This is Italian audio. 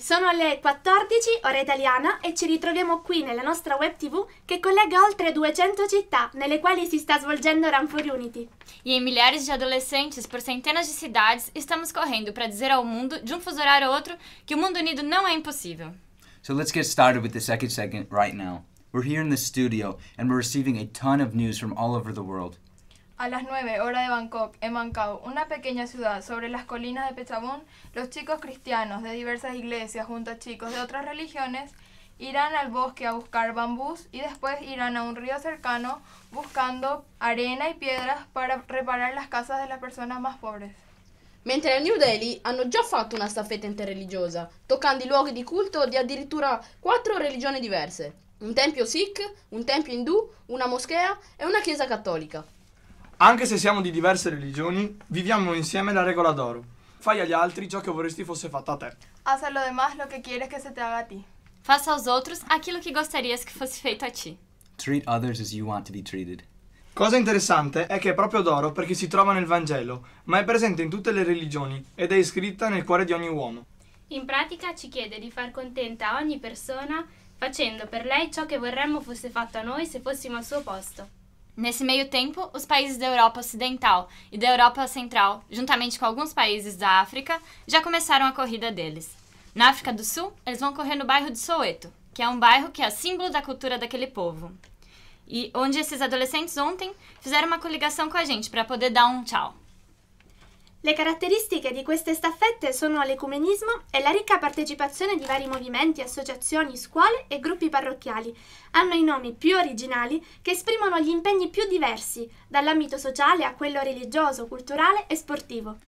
sono le 14, ora italiana, e ci ritroviamo qui nella nostra web TV che collega oltre 200 città nelle quali si sta svolgendo Run for Unity. E em milhares de adolescentes por centenas de cidades, estamos correndo para dizer ao mundo, de um fuso horário a outro, que o mundo unido não é impossível. So let's get started with the second segment right now. We're here in the studio and we're receiving a ton of news from all over the world. A las 9 hora de Bangkok, en Macao, una pequeña ciudad sobre las colinas de Phetchabun, los chicos cristianos de diversas iglesias junto a chicos de otras religiones irán al bosque a buscar bambús y después irán a un río cercano buscando arena y piedras para reparar las casas de las personas más pobres. Mentre a New Delhi hanno già fatto una staffetta interreligiosa, toccando i luoghi di culto di addirittura 4 religioni diverse. Un tempio Sikh, un tempio indù, una moschea e una chiesa cattolica. Anche se siamo di diverse religioni, viviamo insieme la regola d'oro. Fai agli altri ciò che vorresti fosse fatto a te. Haz a lo demás lo que quieres que se te haga a ti. Faça aos outros aquilo que gostarias que fosse feito a ti. Treat others as you want to be treated. Cosa interessante è che è proprio d'oro perché si trova nel Vangelo, ma è presente in tutte le religioni ed è iscritta nel cuore di ogni uomo. In pratica ci chiede di far contenta ogni persona facendo per lei ciò che vorremmo fosse fatto a noi se fossimo al suo posto. Nesse meio tempo, os países da Europa Ocidental e da Europa Central, juntamente com alguns países da África, já começaram a corrida deles. Na África do Sul, eles vão correr no bairro de Soweto, que é um bairro que é símbolo da cultura daquele povo. E onde esses adolescentes ontem fizeram uma coligação com a gente para poder dar um tchau. Le caratteristiche di queste staffette sono l'ecumenismo e la ricca partecipazione di vari movimenti, associazioni, scuole e gruppi parrocchiali. Hanno i nomi più originali che esprimono gli impegni più diversi, dall'ambito sociale a quello religioso, culturale e sportivo.